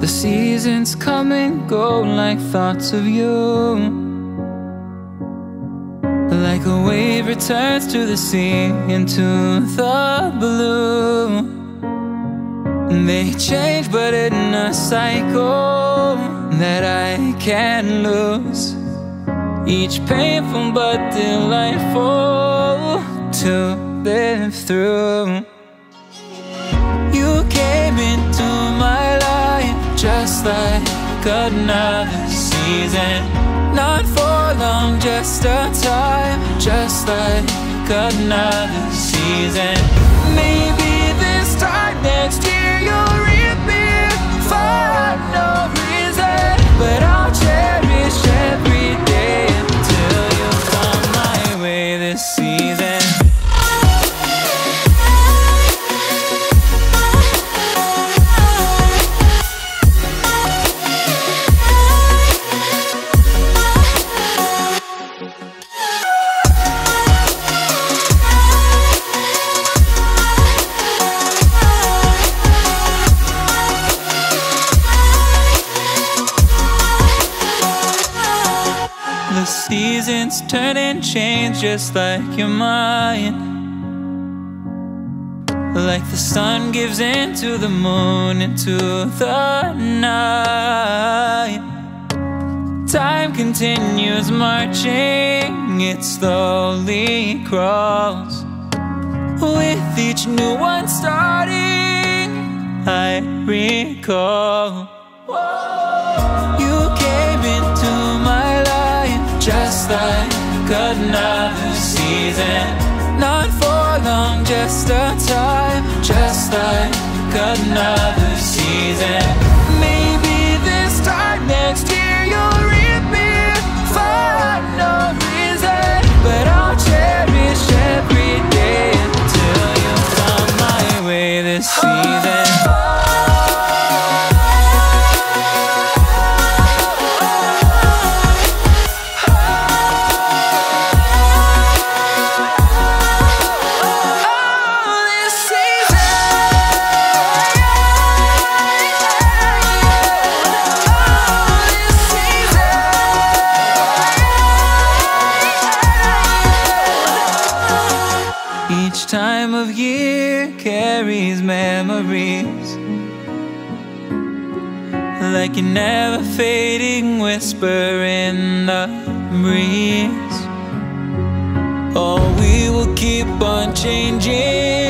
The seasons come and go like thoughts of you. Like a wave returns to the sea, into the blue. They change but in a cycle that I can't lose. Each painful but delightful to live through. You came into my life just like another season. Not for long, just a time, just like another season. Maybe this time next year you'll reappear for no reason, but I'll cherish every day until you come my way this season. The seasons turn and change just like your mind. Like the sun gives into the moon, into the night. Time continues marching, it slowly crawls. With each new one starting, I recall. You came into my life just like another season. Not for long, just a time, just like another season. Maybe this time next year you'll reappear for no reason, but I'll cherish every day until you come my way this season. Each time of year carries memories, like a never fading whisper in the breeze. Oh, we will keep on changing